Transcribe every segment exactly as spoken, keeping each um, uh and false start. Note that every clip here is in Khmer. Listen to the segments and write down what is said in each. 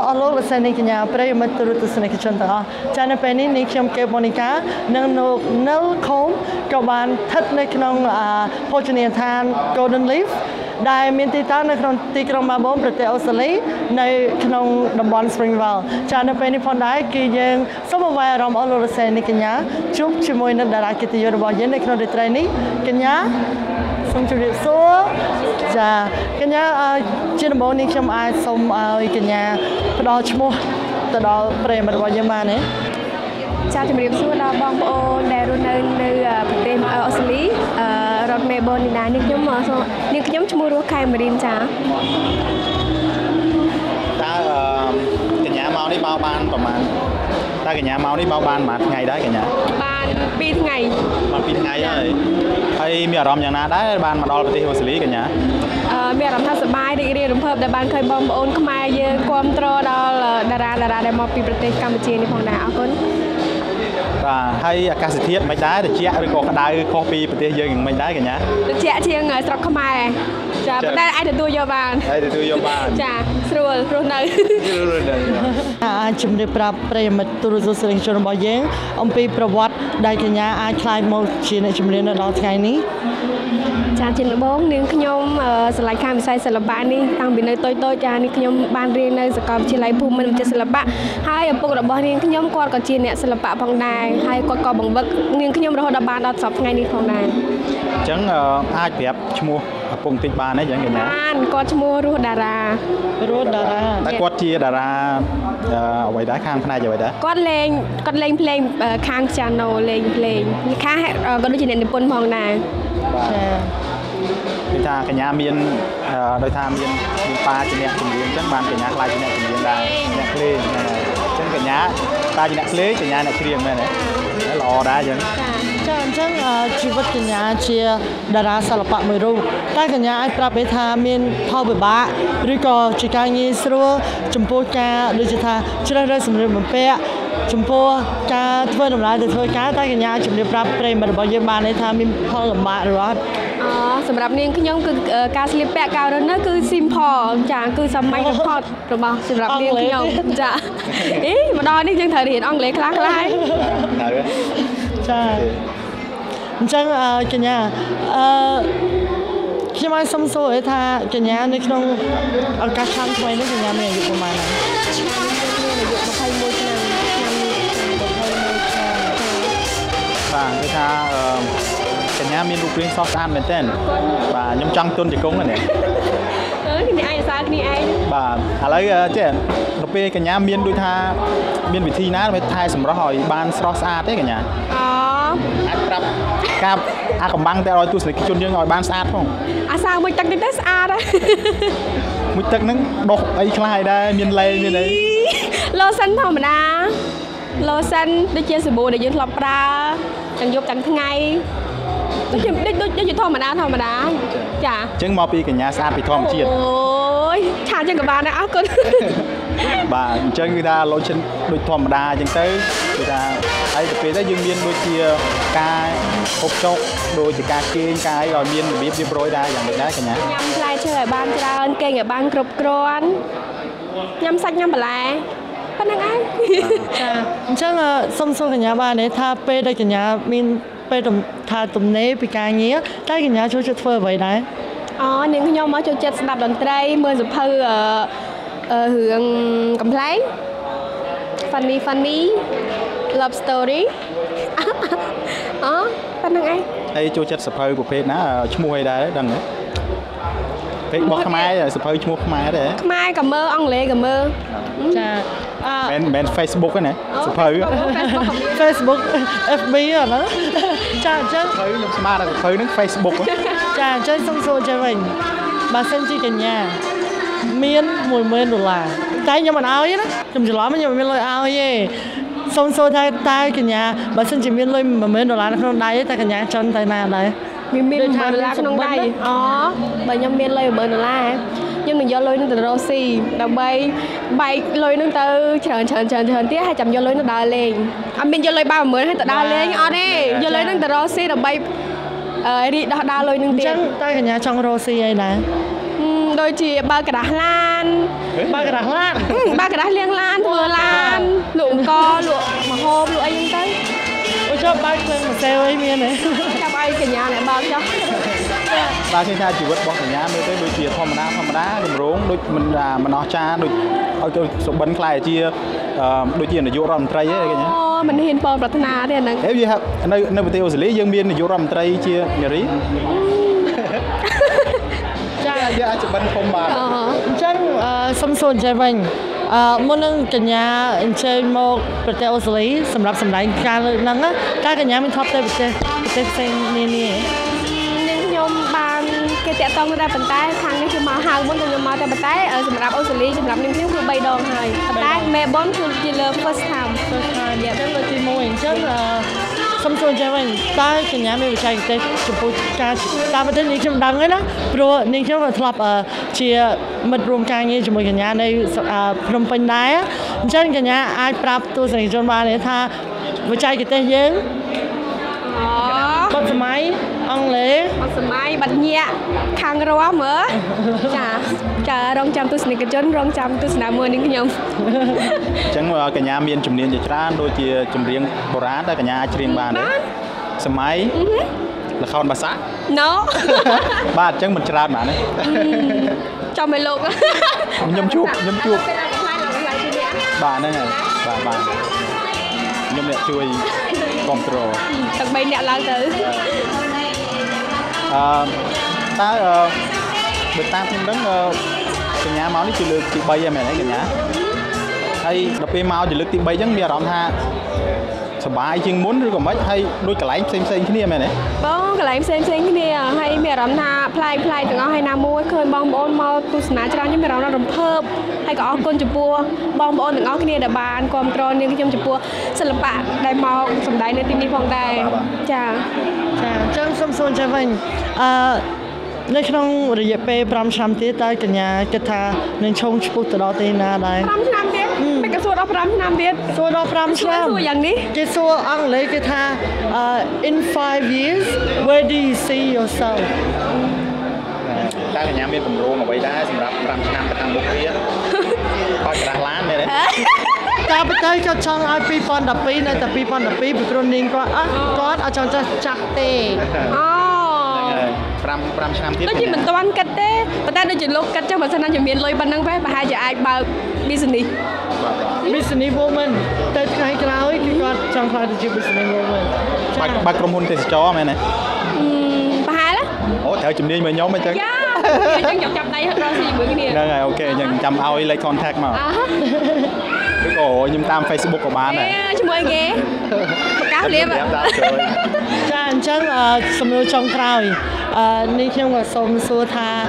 អស់លោកលោកស្រីនាងកញ្ញាប្រិយមិត្តទូរទស្សនិកជនទាំងអស់ចានៅពេលនេះនាងខ្ញុំកេបម៉ូនីកានិងលោកនៅខូមក៏បានស្ថិតនៅក្នុងភោជនីយដ្ឋាន Golden Leaf ដែលមានទីតាំងនៅក្នុងទីក្រុងម៉ាបូនប្រទេសអូស្ត្រាលីនៅក្នុងតំបន់ Springvale ចានៅពេលនេះផងដែរគឺយើងសូមអវាយអារម្មណ៍អស់លោកលោកស្រីនាងកញ្ញាជួបជាមួយនឹងតារាកិត្តិយសរបស់យើងនៅក្នុងរាត្រីនេះកញ្ញាសូមជម្រាបសួរចាកញ្ញាជាដំបូងនេះខ្ញុំអាចសូមឲ្យកញ្ញាផ្ដល់ឈ្មោះទៅដល់ប្រិយមិត្តរបស់យើងបានទេចាជំរាបសួរដល់បងប្អូនដែលរស់នៅនៅប្រទេសអូស្ត្រាលីរដ្ឋមេលប៊ននេះដែរនេះខ្ញុំនេះខ្ញុំឈ្មោះរស់ខែមរីនចាតើកញ្ញាមកនេះមកបានប្រហែលតើកញ្ញាមកនេះមកបានប្រហែលថ្ងៃដែរកញ្ញាបានពីរថ្ងៃបានពីរថ្ងៃហើយហើយមានអារម្មណ៍យ៉ាងណាដែរបានមកដល់ប្រទេសអូស្ត្រាលីកញ្ញាអឺមានអារម្មណ៍ថាសប្បាយរីករាយរំភើបដែលបានឃើញបងប្អូនខ្មែរយើងគាំទ្រដល់តារាតារាដែលមកពីប្រទេសកម្ពុជានេះផងដែរអរគុណបាទហើយអាកាសធាតុមិនដែរត្រជាក់ឬក៏ក្តៅខុសពីប្រទេសយើងមិនដែរកញ្ញាត្រជាក់ជាងស្រុកខ្មែរចាប៉ុន្តែអាចទទួលយកបានអាចទទួលយកបានចាស្រួលព្រោះនៅអាចជំរាបប្រាប់ប្រិយមិត្តទូរទស្សនិកជនរបស់យើងអំពីប្រវត្តិដែលកញ្ញាអាចខ្លាយមកជាអ្នកចម្រៀងនៅដល់ថ្ងៃនេះចាជាដំបូងនាងខ្ញុំស្រឡាញ់ខាងវិស័យសិល្បៈនេះតាំងពីនៅតូចតូចចានេះខ្ញុំបានរៀននៅសាកលវិទ្យាល័យភូមិន្ទវិទ្យាសិល្បៈហើយឪពុករបស់នាងខ្ញុំគាត់ក៏ជាអ្នកសិល្បៈផងដែរហើយគាត់ក៏បង្វឹកនាងខ្ញុំរហូតដល់បានដល់សប្តាហ៍ថ្ងៃនេះផងដែរអញ្ចឹងអាចប្រាប់ឈ្មោះឪពុកបន្តិចបានទេអញ្ចឹងកញ្ញាបានគាត់ឈ្មោះរស់តារារស់តារាតែគាត់ជាតារាអ្វីដែរខាងផ្នែកអ្វីដែរគាត់លេងគាត់លេងភ្លេងខាង piano លេងភ្លេងខាងក៏ដូចជាអ្នកនិពន្ធផងដែរចាគឺថាកញ្ញាមានដោយថាមានមានប៉ាជាអ្នកចម្រៀងអញ្ចឹងបានកញ្ញាខ្លាចជាអ្នកចម្រៀងដែរអ្នកភ្លេងហ្នឹងហើយអញ្ចឹងកញ្ញាប៉ាជាអ្នកភ្លេងកញ្ញាអ្នកច្រៀងមែនទេល្អដែរអញ្ចឹងចាអញ្ចឹងជីវិតកញ្ញាជាតារាសិល្បៈមួយរូបតែកញ្ញាអាចប្រាប់ថាមានផលវិបាកឬក៏ជាការងាយស្រួលចំពោះការដូចជាថាជ្រើសរើសសម្លៀកបំពាក់ចំពោះការធ្វើដំណើរទៅធ្វើការតែកញ្ញាជំរាបប្រាប់ប្រិយមិត្តរបស់យើងបានថាមានផលលំបាកឬអត់អូសម្រាប់នាងខ្ញុំគឺការស្លៀកពាក់ការរស់នៅគឺ simple ចាគឺសាមញ្ញបំផុតរបស់សម្រាប់នាងខ្ញុំចាអីមកដល់នេះយើងត្រូវរៀនអង់គ្លេសខ្លះខ្លះហើយចាអញ្ចឹងកញ្ញាអឺខ្ញុំឲ្យសុំសួរថាកញ្ញានៅក្នុងឱកាសឆ្នាំថ្មីនេះកញ្ញាមានអាយុប្រហែលហើយឆ្នាំនេះមានអាយុยี่สิบเอ็ดឆ្នាំឆ្នាំនេះยี่สิบเอ็ดឆ្នាំបាទគឺថាកញ្ញាមានរូបរាងសស្អាតមែនទែនបាទខ្ញុំចង់ទុនជង្គង់ហ្នឹងអឺគ្នាឯងសើគ្នាឯងបាទឥឡូវចេះទៅពេលកញ្ញាមានដូចថាមានវិធីណាដើម្បីថែសម្រស់ឲ្យបានស្រស់ស្អាតទេកញ្ញាអូអាចប្រាប់កាប់អាកំបាំងតែឲ្យទស្សនិកជនយើងឲ្យបានស្អាតផងអាសើមួយទឹកនេះទៅស្អាតហើយមួយទឹកហ្នឹងដុសអីខ្លះឲ្យដែរមានលេមានអីឡូសិនធម្មតាឡូសិនដូចជាសាប៊ូដែលយើងធ្លាប់ប្រើទាំងយប់ទាំងថ្ងៃដូចជាដូចដូចជាធម្មតាធម្មតាចាអញ្ចឹងមកពីកញ្ញាស្អាតពីធម្មជាតិអូយឆាអញ្ចឹងក៏បានដែរអរគុណបាទអញ្ចឹងគឺថាឡូសិនដូចធម្មតាអញ្ចឹងទៅគឺថាហើយទៅពេលទៅយើងមានដូចជាការហូបចុកដូចជាការគេងការអីឲ្យមានរបៀបរៀបរយដែរយ៉ាងម៉េចដែរកញ្ញាញ៉ាំផ្លែឈើឲ្យបានច្រើនគេងឲ្យបានគ្រប់គ្រាន់ញ៉ាំសាច់ញ៉ាំបន្លែប៉ុណ្្នឹងឯងចាអញ្ចឹងសុំសួរកញ្ញាបានទេថាពេលដែលកញ្ញាមានពេលថាទំនេរពីការងារតែកញ្ញាចូលចិត្តធ្វើអ្វីដែរអូនាងខ្ញុំមកចូលចិត្តស្ដាប់តន្ត្រីមើលសៀវភៅអឺរឿងកំ pl ែង funny funny love story អូប៉ុណ្្នឹងឯងហើយចូលចិត្តសៀវភៅប្រភេទណាឈ្មោះអីដែរដឹងទេពេករបស់ខ្មែរសៀវភៅឈ្មោះខ្មែរទេខ្មែរក៏មើលអង់គ្លេសក៏មើលចាមិនមែន Facebook ទេណាសៀវភៅ Facebook เอฟ บี អត់ណាចាអញ្ចឹងសៀវភៅខ្ញុំស្មានថាសៀវភៅហ្នឹង Facebook ចាអញ្ចឹងសុំសួរចេះវិញបើសិនជាកញ្ញាមានមួយម៉ឺនដុល្លារតែខ្ញុំមិនឲ្យណាខ្ញុំច្រឡំខ្ញុំមិនមានលុយឲ្យទេសុំសួរថាតើកញ្ញាបើសិនជាមានលុយមួយម៉ឺនដុល្លារនៅក្នុងដៃតែកញ្ញាចង់ទៅណាដែរមានមានមួយម៉ឺនដុល្លារក្នុងដៃអូបើខ្ញុំមានលុយមួយម៉ឺនដុល្លារខ្ញុំនឹងយកលុយនឹងទៅរកស៊ីដើម្បីបែកលុយនឹងទៅច្រើនច្រើនច្រើនច្រើនទៀតហើយចាំយកលុយនឹងដើរលេងអត់មានយកលុយបើមួយម៉ឺនហើយទៅដើរលេងអត់ទេយកលុយនឹងទៅរកស៊ីដើម្បីរីកដោះដើរលុយនឹងទៀតអញ្ចឹងតែកញ្ញាចង់រកស៊ីអីដែរ đôi chị ba cái đá lan ba cái đá lan ba cái đá liêng lan vừa lan lụm co lụa mà hôm lụa anh tới ôi cho ba cái mà sale ấy miên này cho bay cái nhà này bao cho ba cái nhà chỉ vật bọc ở nhà mới tới đôi chia thom đá thom đá đùm rốn đôi mình là mình nó cha đôi ôi cái số bánh khai chia đôi chia là vô rầm tray ấy cái nhá mình hiền phong bật na thế này em gì hả nơi nơi bên tiêu xử lý dương biên là vô rầm tray chia nhà rí cha cha chụp bánh không mà chân xăm xuân chơi vinh muốn nâng cái nhà chơi một bật tiêu xử lý sầmรับsầm đánh ca nâng á ca cái nhà mình thắp tay bật tay bật tay xanh nè nè nhưng nhom ban cái tẹt tông ra bàn tay thằng nàyคือมาหางบนตัวnhomมาแต่bàn tayสำหรับออสเตรเลียสำหรับนึงที่คือใบดองให้bàn tayแม่บอลคือกินเลย first time first time เนี่ยเป็นเลยที่โมงchân xăm xuân chơi vinh ta cái nhà mình chạy tay chụp ca ta bật tay nín chụp đằng ấy đó rồi nín chụp là thắp chia mật rùm ca như chụp một cái nhà này from bên đáy á chân cái nhà ai prap tôi sẽ chọn ba để tha với chạy cái tay dướng bắt máy ông lẽ bắt máy bắt nhẹ khang rau mở chả chả rong chăm tôi sẽ cái chân rong chăm tôi sẽ mua những cái nhom chẳng cái nhà miền chủng niên chỉ ra đôi chia chủng riêng bồ rá đó cái nhà riêng ba đấy sớm máy là khâu bà xã nó ba chẳng mình ra mà đấy cho mày lục nhâm chuột nhâm chuột bà này này bà bà nhâm nhẹ chui control tận bay nhẹ lang tới ta được ta cũng đứng cái nhà máu đi chịu lực chị bay mẹ đấy cái nhà hay đập bê mau chỉ lực chị bay chẳng bia đòn thaสบายจริงมุ้นหรือก็ไม่ให้ด้วยกระไรเซ็งเซ็งที่นี่ไหมเนี่ยบ้องกระไรเซ็งเซ็งที่นี่ให้เมียรำนาพลายพลายถึงเอาให้นามูเคยบ้องบอลมาตุสนาจรายังเมียรำนารำเพิ่มให้ก็เอาคนจุบัวบ้องบอลถึงเอาที่นี่เดบานความตรอนเนี่ยก็ยังจุบัวศิลปะได้มาสมได้ในที่นี้พองได้จ้าจ้าจังสมส่วนจะเป็นในขนมระยะเปย์ปรำชามเตี้ยใต้กันยากระทาในชงชุดตลอดตีนาได้ปรำชามเตี้ยไม่กระส่วนเอาปรำชามเตี้ยส่วนเอาปรำชามส่วนอย่างนี้กระส่วนอังเลยกระทา in five years where do you see yourself ถ้ากันยามีตำรวจเอาไว้ได้สำหรับปรำชามกระทำบุกเบี้ยคอยกระล้านเลยตาไปเตยก็ช่างไอปีปอนดับปีนะแต่ปีปอนดับปีเป็นคนนิ่งก็อ่ะก็เอาจังจะจักเตะปรำปรำชามที่ด้วยจีมันตะวันกัดเต้แต่ได้ด้วยจีลูกกัดเจ้าภาษาหน้าจะมีลอยบันนังไปไปหาจะไอ้บ่าวบิสนีบิสนีโวแมนแต่ใครกล่าวให้คือก็จังคลายจะจีบิสนีโวแมนบักบักกรมหุ่นเตะจ้อไหมเนี่ยไปหาแล้วโอ้แถวจุดนี้มันย้อมไม่จังยังยังจับได้เราสิเหมือนนี่นั่นไงโอเคยังจำเอาไอ้ไลค์คอนแทคมาพี่โก้ยิ้มตาม Facebook ของบ้านไหนช่วยเก๋ก้าวเลี้ยบจ้าจังสมุนจงคราวนี่เชื่อว่าสมสุธา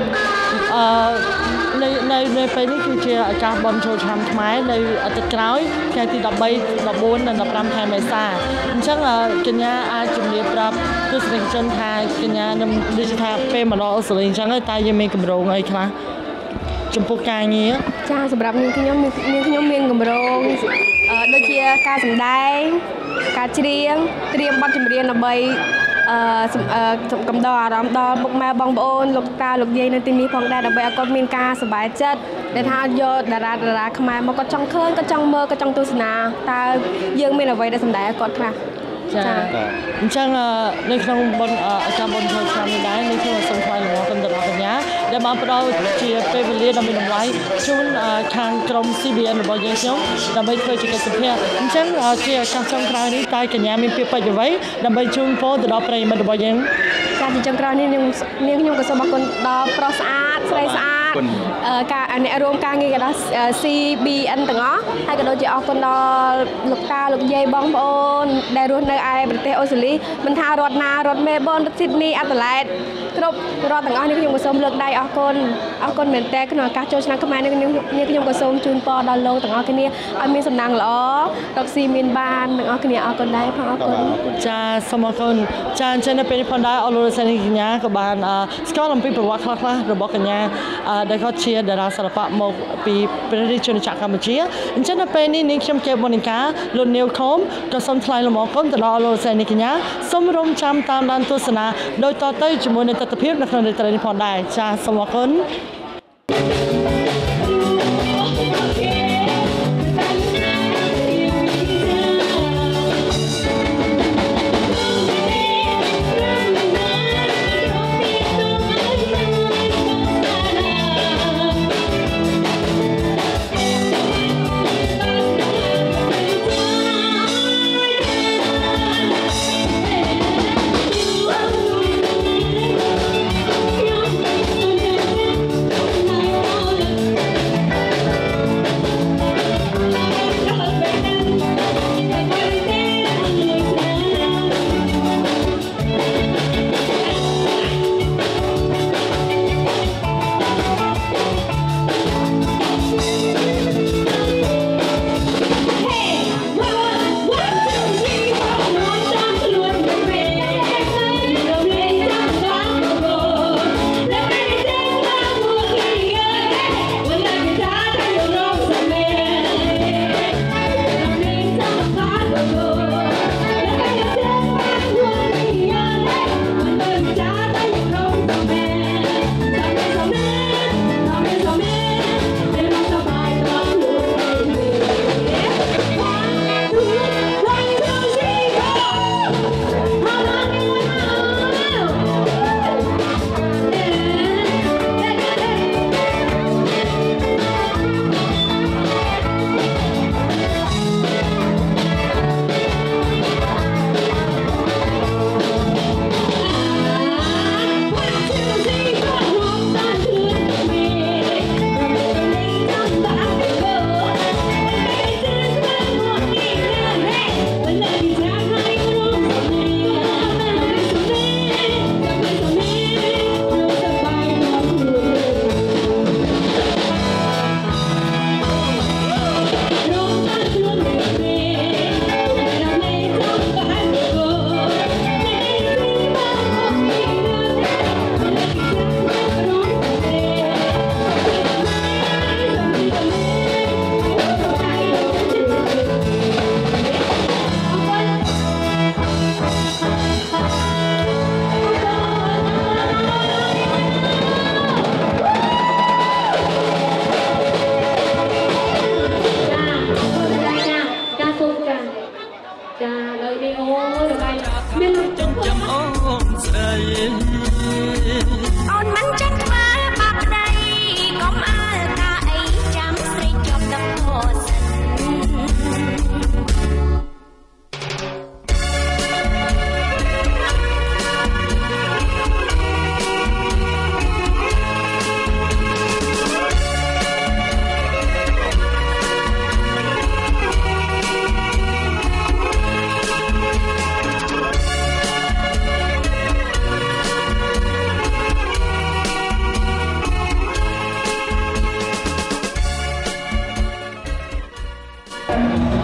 ในในในไปนี่คือเชียร์การบอลโชว์ชามไม้ในอัตราอยแค่ที่ดับใบดับโบนดับรำไทยไม่ซาจังกันยาอาจุดเดียบรับคือสิ่งจนทายกันยานำดิจิทัลเป็นมาล้อสิ่งจังไอ้ตายยังมีกำลังไงครับจมพูกายงี้จ้าสำหรับนี่คือย้อมนี่คือย้อมเมียนกำลังโดยเชียร์การสังได้การเรียงเตรียมบัตรจำเรียนเอาใบกำดอรำดอบุกมาบองโอนลูกตาลูกเย็นในที่นี้พองได้ดับใบก็มีการสบายจัดแต่ถ้าโยดาราดาราขมายมันก็จ้องเคลื่อนก็จ้องเมื่อก็จ้องตุสนาตาเยื่อมีเอาไว้ได้สำได้ก็ค่ะจ้าจังในขนมบนอาจารย์บนโชว์ชามได้ในที่ว่าสงครามหลวงกันตลอดอย่างเงี้ยได้มาเราเชียร์ไปเรียนดำเนินไว้ช่วงทางกรม ซี บี เอ็น บอยยังช่วงดำเนินเคยจะเกิดสุดเพียงจังเชียร์การสงครามนี้ตายกันยามีเปียไปอยู่ไว้ดำเนินช่วงโพตลอดไปมันบอยยังการที่จังกราวนี้ยังยังยังกระสอบคนดอปรสอาดใส่สะอาดการอันนี้รวมการเงี้ยก็ ซี บี เอ็น ต่างอ๋อให้ก็โดยจะเอาคนดอลูกตาลูกเย่บองโอนได้รุ่นในไอประเทศออสเตรเลียมันทารถนารถเมล์บอลซิดนีย์อัตแลนต์ครบรถต่างอ๋อนี่ก็ยังกระสอบเลือกได้เอาคนเอาคนเหมือนแต่ขนมการโจชนะขมายนี่ก็ยังนี่ก็ยังกระสอบจูนปอดอลโลต่างอ๋อที่นี่เอามีสำนักล้อดอกซีมินบานต่างอ๋อที่นี่เอาคนได้พอเอาคนจ้าสมคนจ้าฉันเป็นคนได้เอาโลเซนิกิญากับบานสกอตลัมปีประวัติคลาคลาระบบกันญาได้เขาเชียร์ดาราศิลปะมกปีประเทศชนชาติกัมพูชีฉันเป็นนี่นิคมเก็บบริการลุนเนียวคอมก็สมทลายละหมอกมตลอดโลเซนิกิญาสมรมจำตามดันตุสนาโดยต่อเต้จมูกในตัดเพียบในขณะในตระหนี่พอได้จ้าสมคน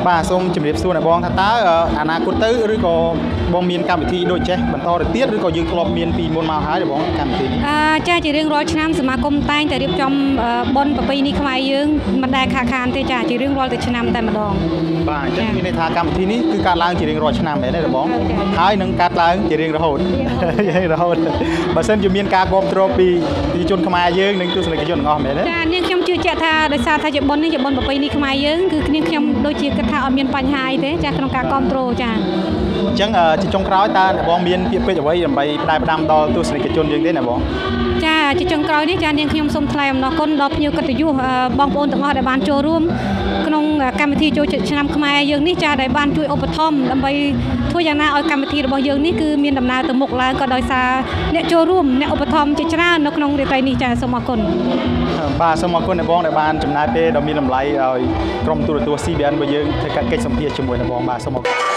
បាទសូមជម្រាបសួរអ្នកបងថាតើអនាគតទៅឬក៏បងមានកម្មវិធីដូចចេះបន្តទៅទៀតឬក៏យើងធ្លាប់មានពីមុនមកហើយបងកម្មវិធីនេះចាជារៀងរាល់ឆ្នាំសមាគមតែងតែរៀបចំបុណ្យប្រពៃណីខ្មែរយើងមិនដែលខាតខានទេចាជារៀងរាល់តែឆ្នាំតែម្ដងបាទអញ្ចឹងមានន័យថាកម្មវិធីនេះគឺកើតឡើងជារៀងរាល់ឆ្នាំមែនទេបងហើយនឹងកើតឡើងជារៀងរហូតរហូតបើសិនជាមានការគ្រប់គ្រងពីប្រជាជនខ្មែរយើងនិងទស្សនិកជនទាំងអស់មែនទេចានាងខ្ញុំជឿជាក់ថាដោយសារថាជាបុណ្យនេះជាបុណ្យប្រពៃណីខ្មែរយើងគឺនាងខ្ញុំដូចជាគិតថាអត់មានបញ្ហាអីទេចាក្នុងការគ្រប់គ្រងចាអញ្ចឹងជាចុងក្រោយតើអ្នកបងមានពាក្យពេចន៍អ្វីដើម្បីផ្ដាយផ្ដាំដល់ទស្សនិកជនយើងទេណាបងចាជាចុងក្រោយនេះចានាងខ្ញុំសូមថ្លែងអំណរគុណដល់ភ្ញៀវកិត្តិយសបងប្អូនទាំងអស់ដែលបានចូលរួមក្នុងកម្មវិធីចូលឆ្នាំខ្មែរយើងនេះចាដែលបានជួយឧបត្ថម្ភដើម្បីធ្វើយ៉ាងណាឲ្យកម្មវិធីរបស់យើងនេះគឺមានដំណើរទៅមុខឡើងក៏ដោយសារអ្នកចូលរួមអ្នកឧបត្ថម្ភជាច្រើននៅក្នុងរាត្រីនេះចាសូមអរគុណបាទសូមអរគុណអ្នកបងដែលបានចំណាយពេលដ៏មានតម្លៃឲ្យក្រុមទូរទស្សន៍ C B N របស់យើងធ្វើការកិច្ចសម្ភាសន៍ជាមួយអ្នកបងបាទសូមអរគុណ